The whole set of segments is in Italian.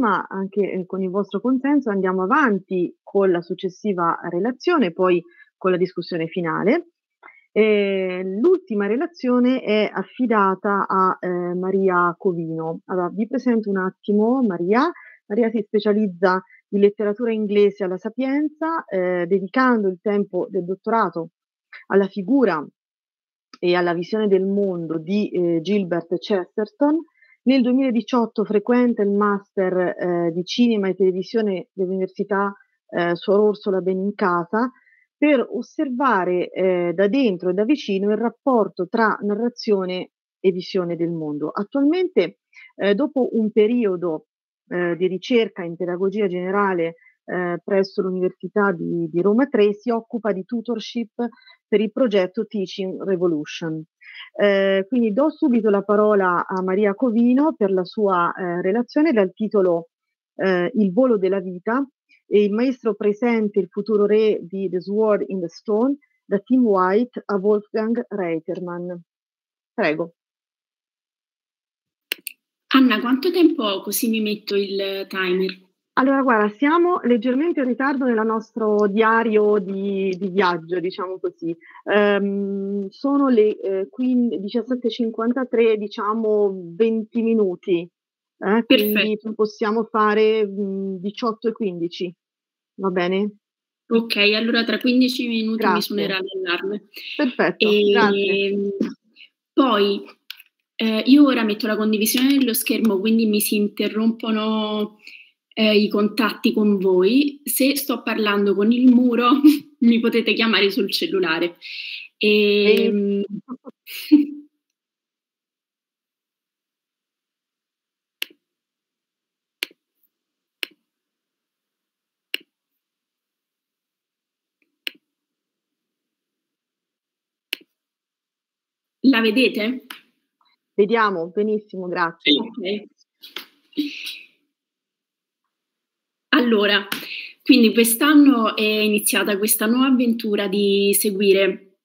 ma anche, con il vostro consenso andiamo avanti con la successiva relazione, poi con la discussione finale. L'ultima relazione è affidata a, Maria Covino. Allora, vi presento un attimo Maria. Maria si specializza in letteratura inglese alla Sapienza, dedicando il tempo del dottorato alla figura e alla visione del mondo di, Gilbert Chesterton. Nel 2018 frequenta il master, di cinema e televisione dell'Università, Suor Orsola Benincasa, per osservare, da dentro e da vicino il rapporto tra narrazione e visione del mondo. Attualmente, dopo un periodo, di ricerca in pedagogia generale, presso l'Università di Roma Tre, si occupa di tutorship per il progetto Teaching Revolution. Quindi do subito la parola a Maria Covino per la sua, relazione dal titolo, Il volo della vita, e il maestro presente il futuro re di The Sword in the Stone, da Tim White a Wolfgang Reitermann. Prego. Anna, quanto tempo ho, così mi metto il timer? Allora, guarda, siamo leggermente in ritardo nel nostro diario di viaggio, diciamo così. Sono le 17:53, diciamo 20 minuti, quindi Perfetto. possiamo fare 18:15, va bene? Ok, allora tra 15 minuti mi Grazie. suonerà l'allarme. Perfetto, grazie. Poi io ora metto la condivisione dello schermo, quindi mi si interrompono i contatti con voi. Se sto parlando con il muro mi potete chiamare sul cellulare. La vedete? Vediamo, benissimo, grazie. Ok. Allora, quindi quest'anno è iniziata questa nuova avventura di seguire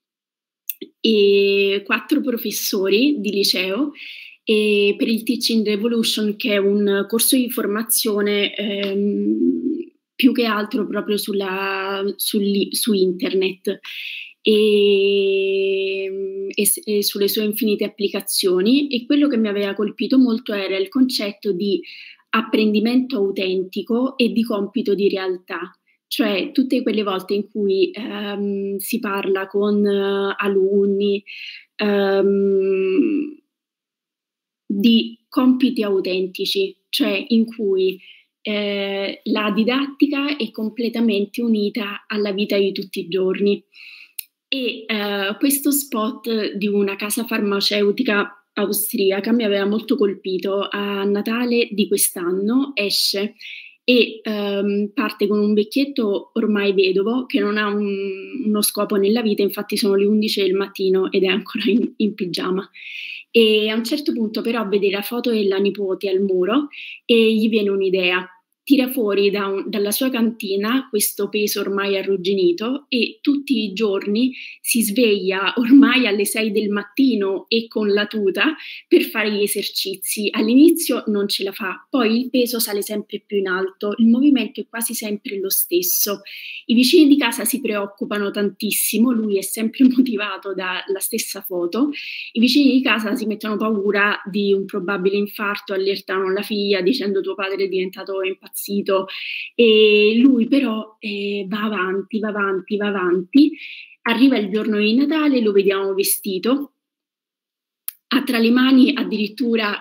4 professori di liceo per il Teaching Revolution, che è un corso di formazione più che altro proprio su internet e sulle sue infinite applicazioni. E quello che mi aveva colpito molto era il concetto di apprendimento autentico e di compito di realtà. Cioè tutte quelle volte in cui si parla con alunni di compiti autentici, cioè in cui la didattica è completamente unita alla vita di tutti i giorni. E questo spot di una casa farmaceutica austriaca mi aveva molto colpito. A Natale di quest'anno esce e parte con un vecchietto ormai vedovo che non ha uno scopo nella vita, infatti sono le 11 del mattino ed è ancora in pigiama. E a un certo punto però vede la foto della nipote al muro e gli viene un'idea. Tira fuori dalla sua cantina questo peso ormai arrugginito e tutti i giorni si sveglia ormai alle 6 del mattino e con la tuta per fare gli esercizi. All'inizio non ce la fa, poi il peso sale sempre più in alto, il movimento è quasi sempre lo stesso. I vicini di casa si preoccupano tantissimo, lui è sempre motivato dalla stessa foto. I vicini di casa si mettono paura di un probabile infarto, allertano la figlia dicendo tuo padre è diventato impazzito, e lui però va avanti, va avanti, va avanti. Arriva il giorno di Natale, lo vediamo vestito, ha tra le mani addirittura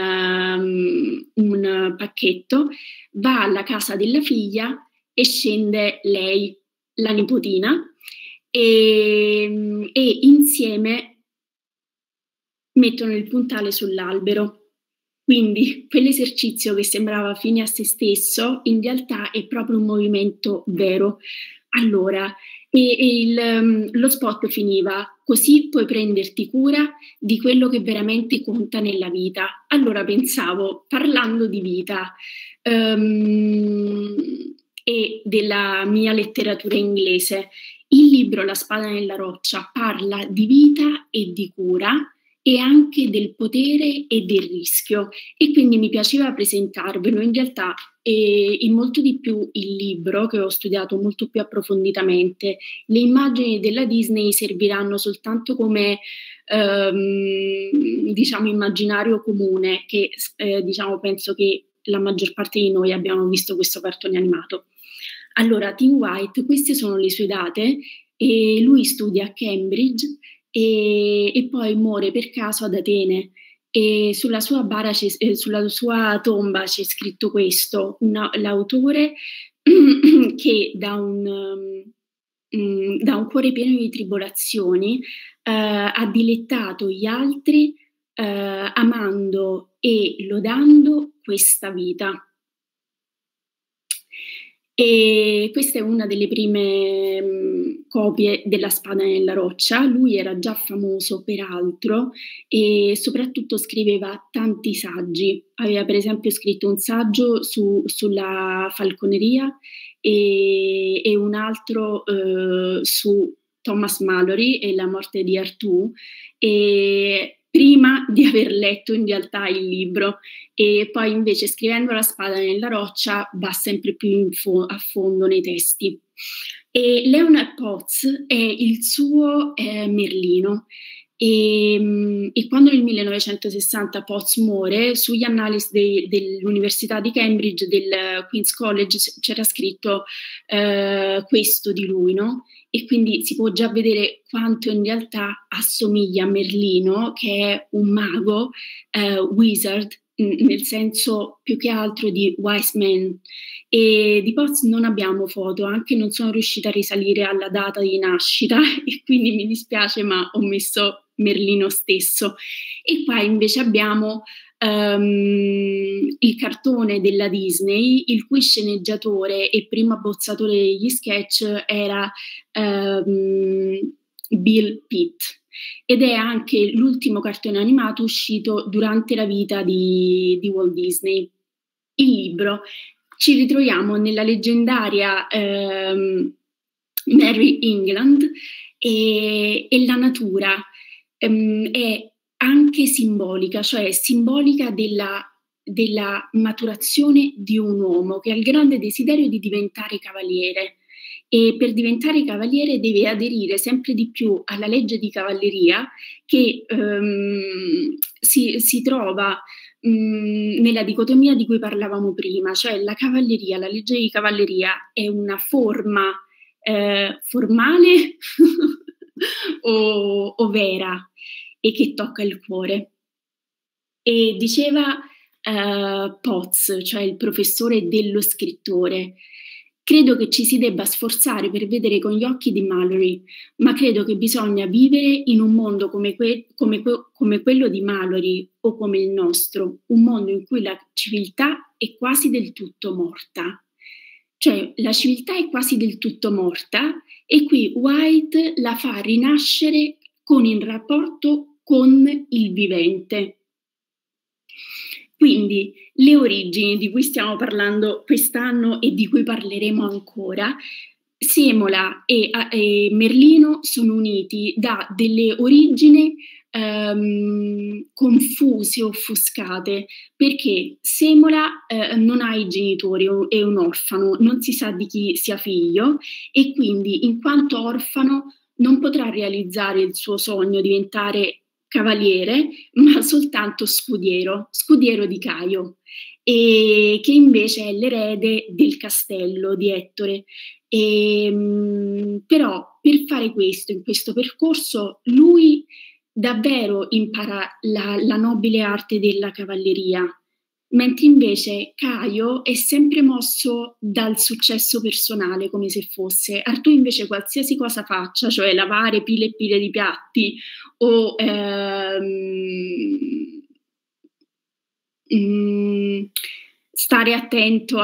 un pacchetto, va alla casa della figlia e scende lei, la nipotina, e insieme mettono il puntale sull'albero. Quindi quell'esercizio che sembrava fine a se stesso, in realtà è proprio un movimento vero. Allora, lo spot finiva: così puoi prenderti cura di quello che veramente conta nella vita. Allora pensavo, parlando di vita e della mia letteratura inglese, il libro La spada nella roccia parla di vita e di cura e anche del potere e del rischio, e quindi mi piaceva presentarvelo. In realtà in molto di più il libro, che ho studiato molto più approfonditamente. Le immagini della Disney serviranno soltanto come diciamo immaginario comune, che diciamo penso che la maggior parte di noi abbiamo visto questo cartone animato. Allora, Tim White, queste sono le sue date, e lui studia a Cambridge e poi muore per caso ad Atene. E sulla sua sulla sua tomba c'è scritto questo: l'autore che da un cuore pieno di tribolazioni ha dilettato gli altri amando e lodando questa vita. E questa è una delle prime copie della Spada nella roccia. Lui era già famoso peraltro e soprattutto scriveva tanti saggi. Aveva per esempio scritto un saggio sulla falconeria e un altro su Thomas Malory e la morte di Artù, e prima di aver letto in realtà il libro, e poi invece scrivendo La Spada nella roccia va sempre più a fondo nei testi. E Leonard Potts è il suo Merlino, e quando nel 1960 Potts muore, sugli annali dell'Università di Cambridge, del Queen's College, c'era scritto questo di lui, no? E quindi si può già vedere quanto in realtà assomiglia a Merlino, che è un mago, wizard, nel senso più che altro di wise man. E di Potts non abbiamo foto, anche non sono riuscita a risalire alla data di nascita, e quindi mi dispiace, ma ho messo Merlino stesso. E qua invece abbiamo il cartone della Disney, il cui sceneggiatore e primo abbozzatore degli sketch era Bill Pitt, ed è anche l'ultimo cartone animato uscito durante la vita di Walt Disney. Il libro, ci ritroviamo nella leggendaria Mary England, e la natura è anche simbolica, cioè simbolica della maturazione di un uomo che ha il grande desiderio di diventare cavaliere, e per diventare cavaliere deve aderire sempre di più alla legge di cavalleria che si trova nella dicotomia di cui parlavamo prima, cioè la cavalleria, la legge di cavalleria è una forma formale o vera, e che tocca il cuore. E diceva Potts, cioè il professore dello scrittore: credo che ci si debba sforzare per vedere con gli occhi di Malory, ma credo che bisogna vivere in un mondo come quello di Malory o come il nostro, un mondo in cui la civiltà è quasi del tutto morta. Cioè la civiltà è quasi del tutto morta, e qui White la fa rinascere con il rapporto con il vivente. Quindi le origini di cui stiamo parlando quest'anno e di cui parleremo ancora: Semola e Merlino sono uniti da delle origini confuse, offuscate, perché Semola non ha i genitori, è un orfano, non si sa di chi sia figlio, e quindi in quanto orfano non potrà realizzare il suo sogno, diventare cavaliere, ma soltanto scudiero di Caio, e che invece è l'erede del castello di Ettore. Però per fare questo, in questo percorso, lui davvero impara la nobile arte della cavalleria, mentre invece Caio è sempre mosso dal successo personale, come se fosse. Artù invece qualsiasi cosa faccia, cioè lavare pile e pile di piatti o stare attento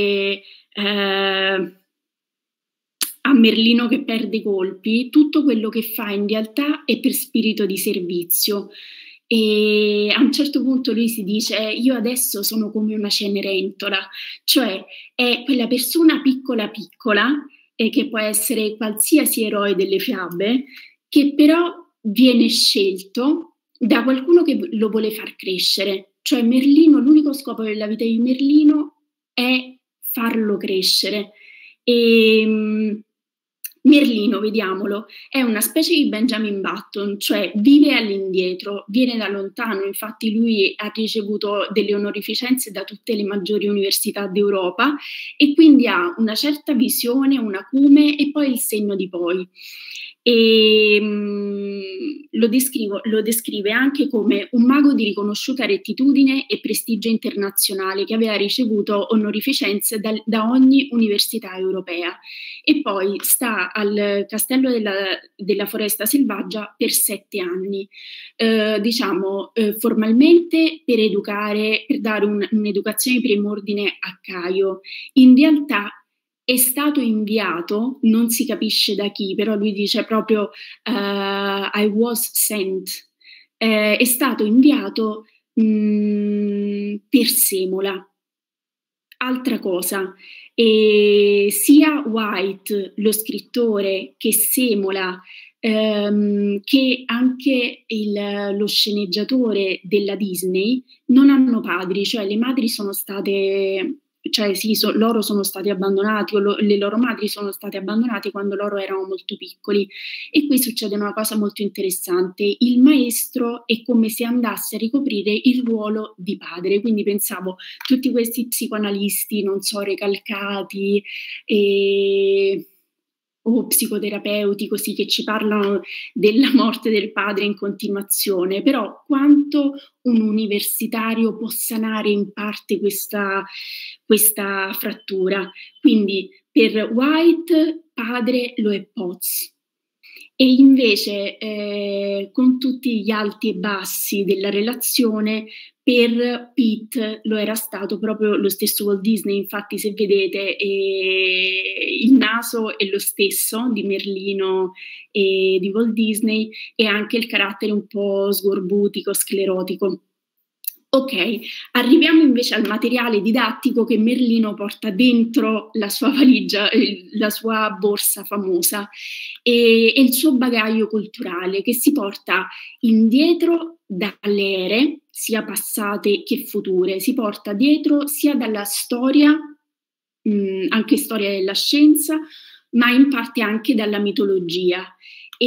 a Merlino che perde i colpi, tutto quello che fa in realtà è per spirito di servizio. E a un certo punto lui si dice: io adesso sono come una Cenerentola, cioè è quella persona piccola che può essere qualsiasi eroe delle fiabe, che però viene scelto da qualcuno che lo vuole far crescere. Cioè Merlino, l'unico scopo della vita di Merlino è farlo crescere. E Merlino, vediamolo, è una specie di Benjamin Button, cioè vive all'indietro, viene da lontano, infatti lui ha ricevuto delle onorificenze da tutte le maggiori università d'Europa e quindi ha una certa visione, un acume e poi il senno di poi. E lo descrive anche come un mago di riconosciuta rettitudine e prestigio internazionale che aveva ricevuto onorificenze da ogni università europea e poi sta al castello della Foresta Selvaggia per 7 anni, formalmente per educare, per dare un'educazione primordine a Caio. In realtà è stato inviato, non si capisce da chi, però lui dice proprio I was sent, è stato inviato per Semola. Altra cosa, sia White, lo scrittore, che Semola, che anche lo sceneggiatore della Disney non hanno padri, cioè le madri sono state... Cioè sì, loro sono stati abbandonati o le loro madri sono state abbandonate quando loro erano molto piccoli. E qui succede una cosa molto interessante. Il maestro è come se andasse a ricoprire il ruolo di padre. Quindi pensavo, tutti questi psicoanalisti, non so, recalcati o psicoterapeuti così che ci parlano della morte del padre in continuazione, però quanto un universitario può sanare in parte questa frattura. Quindi per White padre lo è Potts. E invece con tutti gli alti e bassi della relazione, per Pete lo era stato proprio lo stesso Walt Disney. Infatti se vedete il naso è lo stesso di Merlino e di Walt Disney e anche il carattere un po' sgorbutico, sclerotico. Ok, arriviamo invece al materiale didattico che Merlino porta dentro la sua valigia, la sua borsa famosa e il suo bagaglio culturale che si porta indietro dalle ere, sia passate che future, si porta dietro sia dalla storia, anche storia della scienza, ma in parte anche dalla mitologia.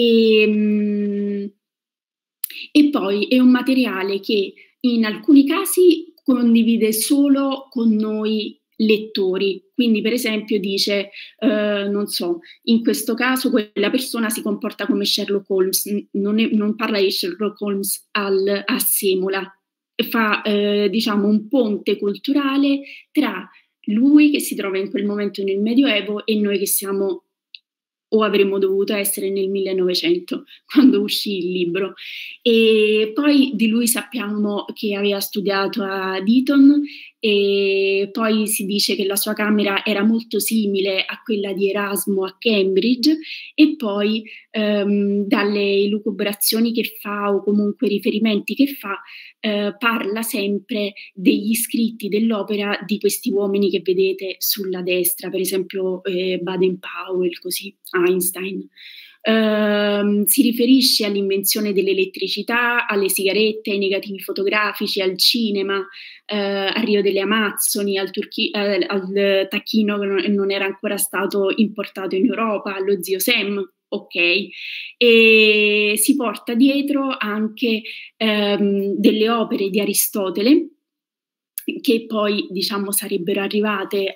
E poi è un materiale che in alcuni casi condivide solo con noi lettori, quindi per esempio dice, non so, in questo caso quella persona si comporta come Sherlock Holmes, non parla di Sherlock Holmes a Semola, fa diciamo un ponte culturale tra lui che si trova in quel momento nel Medioevo e noi che siamo o avremmo dovuto essere nel 1900 quando uscì il libro. E poi di lui sappiamo che aveva studiato a Eton e poi si dice che la sua camera era molto simile a quella di Erasmo a Cambridge e poi dalle elucubrazioni che fa o comunque riferimenti che fa parla sempre degli scritti dell'opera di questi uomini che vedete sulla destra, per esempio Baden-Powell, così Einstein. Si riferisce all'invenzione dell'elettricità, alle sigarette, ai negativi fotografici, al cinema, al Rio delle Amazzoni, al tacchino che non era ancora stato importato in Europa, allo zio Sam. Ok, e si porta dietro anche delle opere di Aristotele che poi diciamo sarebbero arrivate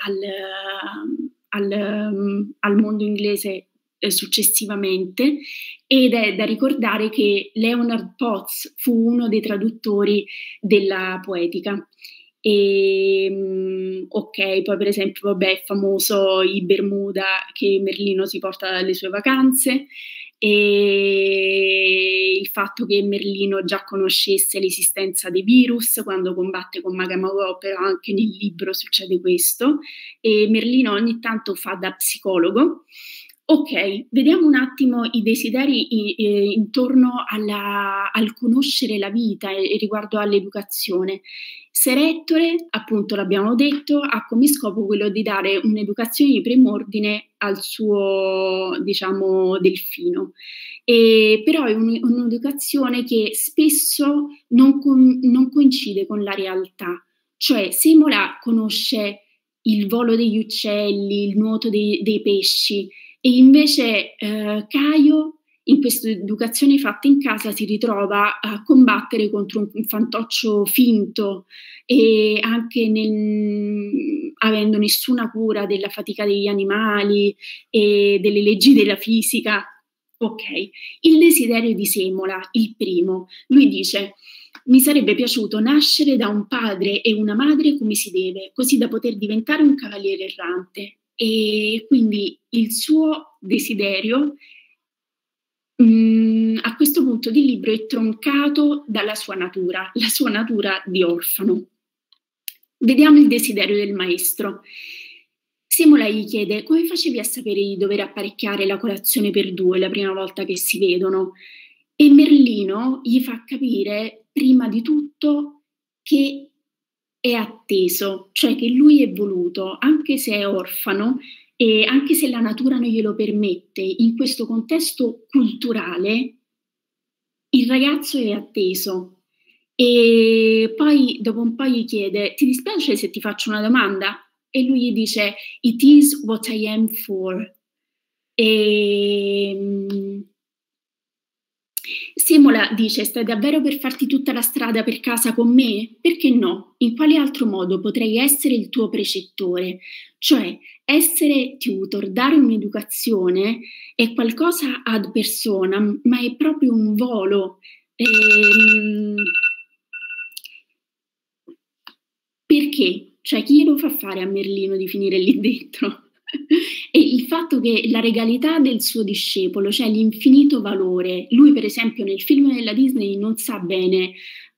al mondo inglese successivamente, ed è da ricordare che Leonard Potts fu uno dei traduttori della poetica. E ok, poi per esempio vabbè, è famoso i Bermuda che Merlino si porta dalle sue vacanze e il fatto che Merlino già conoscesse l'esistenza dei virus quando combatte con Magamagò, però anche nel libro succede questo, e Merlino ogni tanto fa da psicologo. Ok, vediamo un attimo i desideri intorno al conoscere la vita e riguardo all'educazione. Ser Ettore, appunto l'abbiamo detto, ha come scopo quello di dare un'educazione di prim'ordine al suo, diciamo, delfino. Però è un'educazione che spesso non coincide con la realtà. Cioè, Semola conosce il volo degli uccelli, il nuoto dei pesci, e invece Caio, in questa educazione fatta in casa, si ritrova a combattere contro un fantoccio finto e anche avendo nessuna cura della fatica degli animali e delle leggi della fisica. Ok, il desiderio di Semola, il primo, lui dice: mi sarebbe piaciuto nascere da un padre e una madre come si deve, così da poter diventare un cavaliere errante. E quindi il suo desiderio a questo punto del libro è troncato dalla sua natura, la sua natura di orfano. Vediamo il desiderio del maestro. Semola gli chiede: come facevi a sapere di dover apparecchiare la colazione per due la prima volta che si vedono? E Merlino gli fa capire prima di tutto che è atteso, cioè che lui è voluto, anche se è orfano e anche se la natura non glielo permette, in questo contesto culturale il ragazzo è atteso. E poi dopo un po' gli chiede: ti dispiace se ti faccio una domanda? E lui gli dice: it is what I am for. E Semola dice: stai davvero per farti tutta la strada per casa con me? Perché no? In quale altro modo potrei essere il tuo precettore? Cioè, essere tutor, dare un'educazione è qualcosa ad persona, ma è proprio un volo. Perché? Cioè, chi lo fa fare a Merlino di finire lì dentro? E il fatto che la regalità del suo discepolo, cioè l'infinito valore, lui per esempio nel film della Disney non sa bene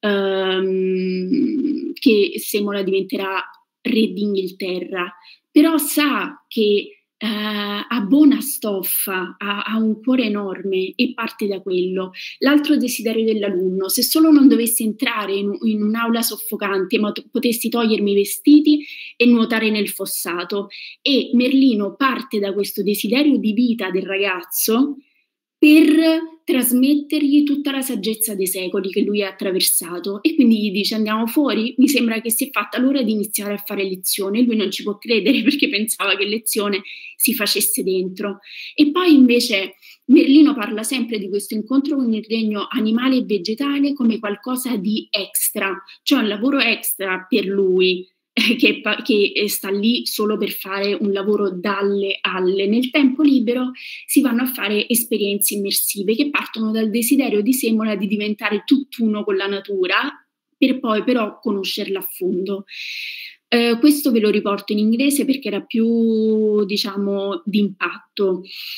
che Semola diventerà re d'Inghilterra, però sa che ha buona stoffa, ha un cuore enorme e parte da quello. L'altro desiderio dell'alunno: se solo non dovessi entrare in un'aula soffocante, ma potessi togliermi i vestiti e nuotare nel fossato. E Merlino parte da questo desiderio di vita del ragazzo per trasmettergli tutta la saggezza dei secoli che lui ha attraversato, e quindi gli dice: andiamo fuori? Mi sembra che si è fatta l'ora di iniziare a fare lezione. Lui non ci può credere perché pensava che lezione si facesse dentro. E poi invece Merlino parla sempre di questo incontro con il regno animale e vegetale come qualcosa di extra, cioè un lavoro extra per lui, che sta lì solo per fare un lavoro dalle alle. Nel tempo libero si vanno a fare esperienze immersive che partono dal desiderio di Semola di diventare tutt'uno con la natura, per poi però conoscerla a fondo. Questo ve lo riporto in inglese perché era più, diciamo, d'impatto.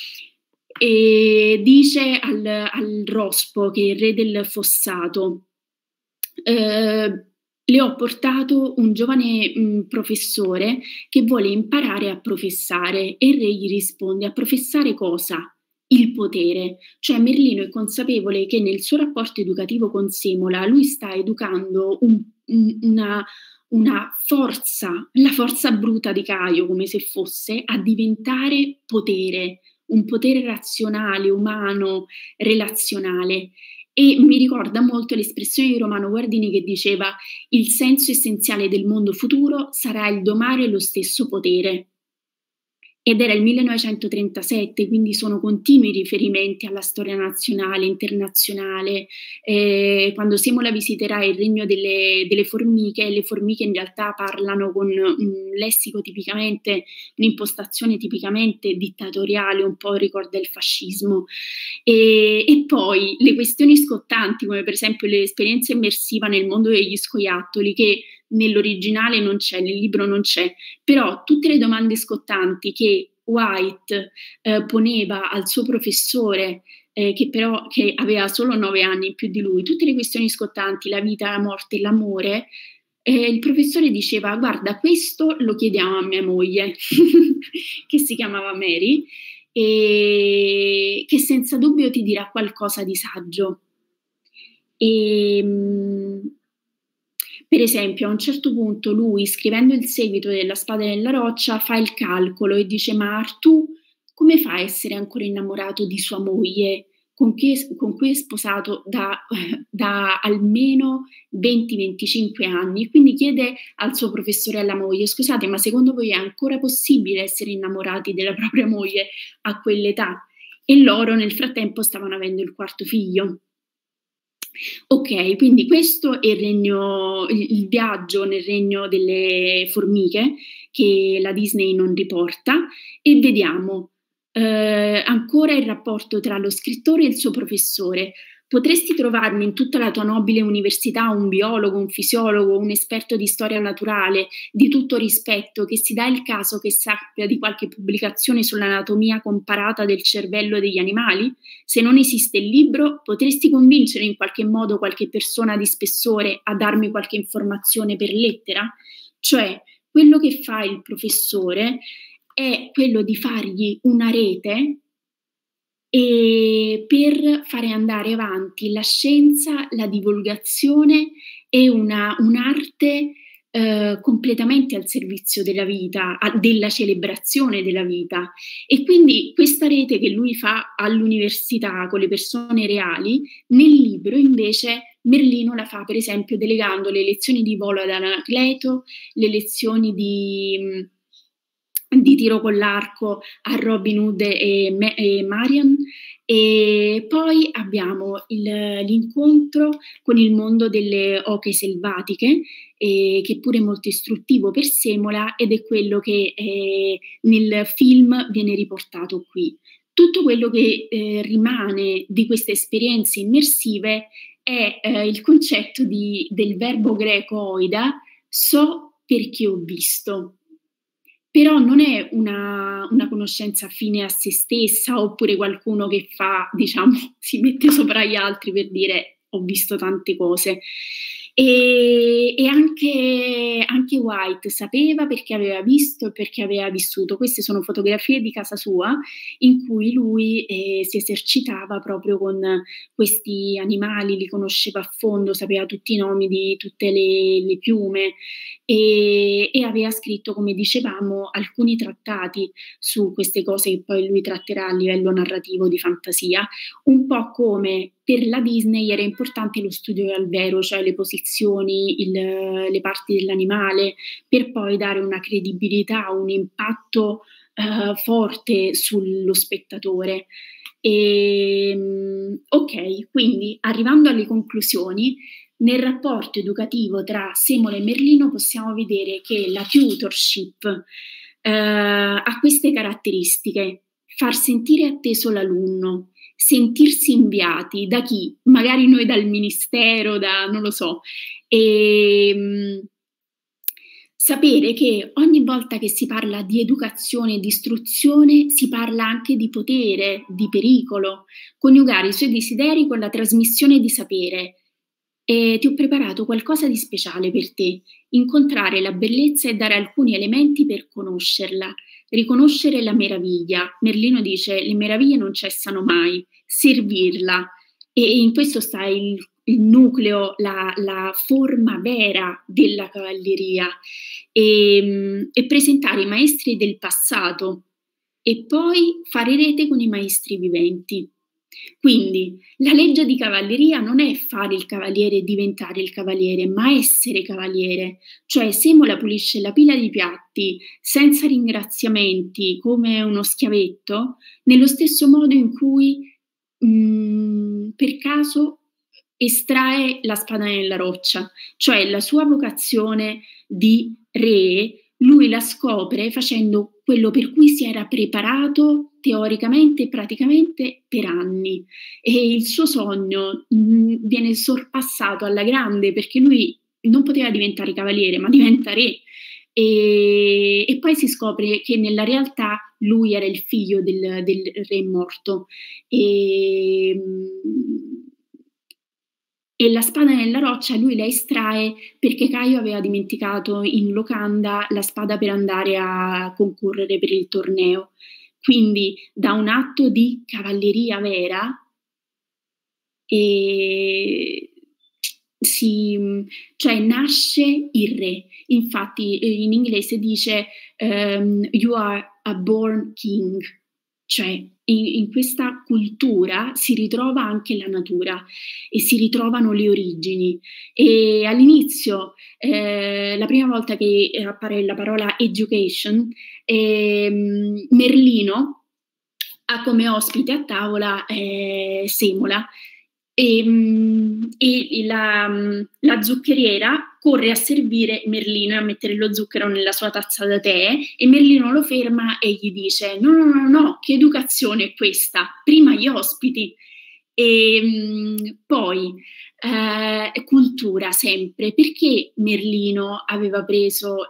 E dice al Rospo, che è il re del fossato: le ho portato un giovane professore che vuole imparare a professare. E il re gli risponde: a professare cosa? Il potere. Cioè Merlino è consapevole che nel suo rapporto educativo con Semola lui sta educando una forza, la forza bruta di Caio, come se fosse, a diventare potere, un potere razionale, umano, relazionale. E mi ricorda molto l'espressione di Romano Guardini che diceva: il senso essenziale del mondo futuro sarà il domare lo stesso potere. Ed era il 1937, quindi sono continui riferimenti alla storia nazionale, internazionale. Quando Semola visiterà il regno delle formiche, le formiche in realtà parlano con un lessico tipicamente, un'impostazione tipicamente dittatoriale, un po' ricorda il fascismo. E poi le questioni scottanti, come per esempio l'esperienza immersiva nel mondo degli scoiattoli, che nell'originale non c'è, nel libro non c'è, però tutte le domande scottanti che White poneva al suo professore, che aveva solo 9 anni in più di lui, tutte le questioni scottanti, la vita, la morte, l'amore, il professore diceva: guarda, questo lo chiediamo a mia moglie che si chiamava Mary, e che senza dubbio ti dirà qualcosa di saggio. Per esempio, a un certo punto lui, scrivendo il seguito della Spada nella roccia, fa il calcolo e dice: ma Artù come fa a essere ancora innamorato di sua moglie, con cui è sposato da almeno 20-25 anni? Quindi chiede al suo professore e alla moglie: scusate, ma secondo voi è ancora possibile essere innamorati della propria moglie a quell'età? E loro nel frattempo stavano avendo il quarto figlio. Ok, quindi questo è il viaggio nel regno delle formiche che la Disney non riporta, e vediamo ancora il rapporto tra lo scrittore e il suo professore. Potresti trovarmi in tutta la tua nobile università un biologo, un fisiologo, un esperto di storia naturale, di tutto rispetto, che si dà il caso che sappia di qualche pubblicazione sull'anatomia comparata del cervello degli animali? Se non esiste il libro, potresti convincere in qualche modo qualche persona di spessore a darmi qualche informazione per lettera? Cioè, quello che fa il professore è quello di fargli una rete per fare andare avanti la scienza, la divulgazione e un'arte completamente al servizio della vita, della celebrazione della vita. E quindi questa rete che lui fa all'università con le persone reali, nel libro invece Merlino la fa per esempio delegando le lezioni di volo ad Anacleto, le lezioni di tiro con l'arco a Robin Hood e Marian, e poi abbiamo l'incontro con il mondo delle oche selvatiche, che è pure molto istruttivo per Semola, ed è quello che nel film viene riportato qui. Tutto quello che rimane di queste esperienze immersive è il concetto del verbo greco oida, so perché ho visto. Però non è una conoscenza fine a se stessa, oppure qualcuno che fa, diciamo, si mette sopra gli altri per dire ho visto tante cose. E anche White sapeva perché aveva visto e perché aveva vissuto. Queste sono fotografie di casa sua in cui lui si esercitava proprio con questi animali, li conosceva a fondo, sapeva tutti i nomi di tutte le piume, e aveva scritto, come dicevamo, alcuni trattati su queste cose che poi lui tratterà a livello narrativo di fantasia, un po' come per la Disney era importante lo studio al vero, cioè le posizioni, le parti dell'animale, per poi dare una credibilità, un impatto forte sullo spettatore. Ok, quindi arrivando alle conclusioni, nel rapporto educativo tra Semola e Merlino possiamo vedere che la tutorship ha queste caratteristiche: far sentire atteso l'alunno, sentirsi inviati da chi? Magari noi dal ministero, non lo so, e sapere che ogni volta che si parla di educazione e di istruzione si parla anche di potere, di pericolo, coniugare i suoi desideri con la trasmissione di sapere. E ti ho preparato qualcosa di speciale per te: incontrare la bellezza e dare alcuni elementi per conoscerla, riconoscere la meraviglia. Merlino dice: le meraviglie non cessano mai, servirla, e in questo sta il nucleo, la forma vera della cavalleria, e presentare i maestri del passato e poi fare rete con i maestri viventi. Quindi la legge di cavalleria non è fare il cavaliere e diventare il cavaliere, ma essere cavaliere. Cioè Semola pulisce la pila di piatti senza ringraziamenti come uno schiavetto, nello stesso modo in cui per caso estrae la spada nella roccia, cioè la sua vocazione di re lui la scopre facendo quello per cui si era preparato teoricamente e praticamente per anni, e il suo sogno viene sorpassato alla grande, perché lui non poteva diventare cavaliere ma diventa re, e poi si scopre che nella realtà lui era il figlio del re morto, e la spada nella roccia lui la estrae perché Caio aveva dimenticato in locanda la spada per andare a concorrere per il torneo. quindi da un atto di cavalleria vera, cioè nasce il re. Infatti in inglese dice you are a born king, cioè in questa cultura si ritrova anche la natura e si ritrovano le origini. E all'inizio, la prima volta che appare la parola education, Merlino ha come ospite a tavola Semola, e la zuccheriera corre a servire Merlino e a mettere lo zucchero nella sua tazza da tè, e Merlino lo ferma e gli dice no, che educazione è questa? Prima gli ospiti. E poi cultura sempre, perché Merlino aveva preso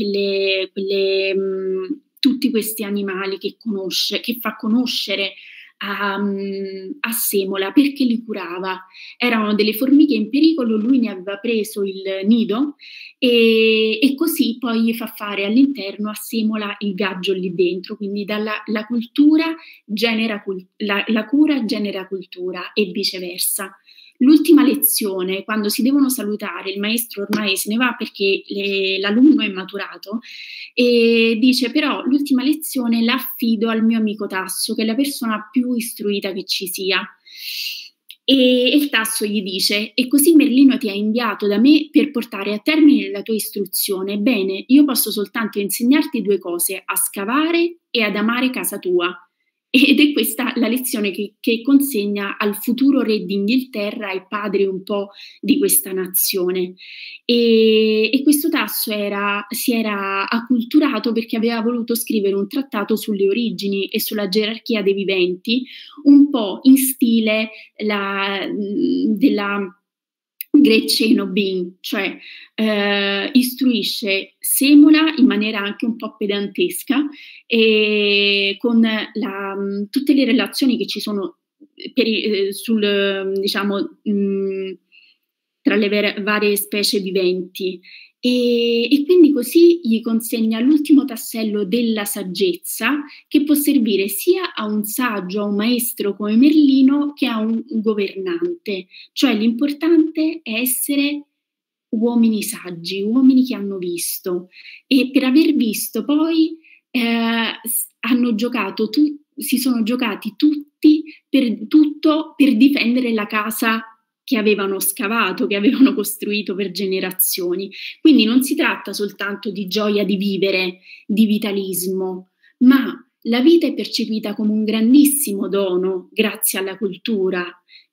tutti questi animali che conosce, che fa conoscere a Semola, perché li curava. Erano delle formiche in pericolo, lui ne aveva preso il nido e così poi gli fa fare all'interno a Semola il gaggio lì dentro, quindi la cultura genera la cura genera cultura e viceversa. L'ultima lezione, quando si devono salutare, il maestro ormai se ne va perché l'alunno è maturato, e dice però l'ultima lezione la affido al mio amico Tasso, che è la persona più istruita che ci sia. E il Tasso gli dice: e così Merlino ti ha inviato da me per portare a termine la tua istruzione. Bene, io posso soltanto insegnarti due cose: a scavare e ad amare casa tua. Ed è questa la lezione che consegna al futuro re d'Inghilterra e padre un po' di questa nazione. E questo Tasso si era acculturato perché aveva voluto scrivere un trattato sulle origini e sulla gerarchia dei viventi, un po' in stile della Great Chain of Being, cioè istruisce Semola in maniera anche un po' pedantesca, e con tutte le relazioni che ci sono tra le varie specie viventi. E quindi così gli consegna l'ultimo tassello della saggezza, che può servire sia a un saggio, a un maestro come Merlino, che a un governante. Cioè l'importante è essere uomini saggi, uomini che hanno visto, e per aver visto poi si sono giocati tutti per difendere la casa che avevano scavato, che avevano costruito per generazioni. Quindi non si tratta soltanto di gioia di vivere, di vitalismo, ma la vita è percepita come un grandissimo dono grazie alla cultura,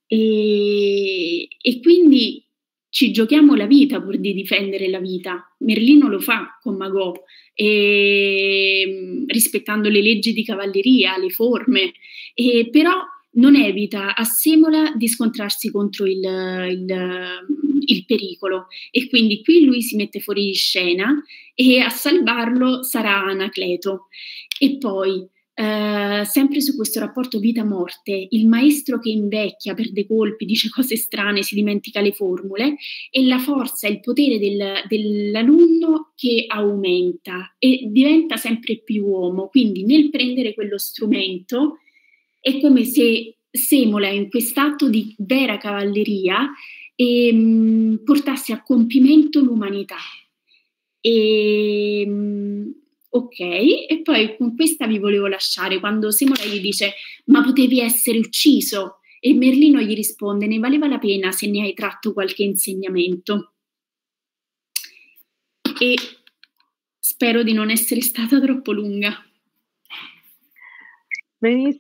e quindi ci giochiamo la vita pur di difendere la vita. Merlino lo fa con Magò, rispettando le leggi di cavalleria, le forme, però non evita a Semola di scontrarsi contro il pericolo, e quindi qui lui si mette fuori di scena e a salvarlo sarà Anacleto. E poi sempre su questo rapporto vita-morte, il maestro che invecchia, perde colpi, dice cose strane, si dimentica le formule, e la forza e il potere dell'alunno che aumenta e diventa sempre più uomo. Quindi nel prendere quello strumento è come se Semola, in quest'atto di vera cavalleria, portasse a compimento l'umanità. Ok, e poi con questa vi volevo lasciare, quando Semola gli dice: ma potevi essere ucciso, e Merlino gli risponde: ne valeva la pena se ne hai tratto qualche insegnamento. E spero di non essere stata troppo lunga. Benissimo.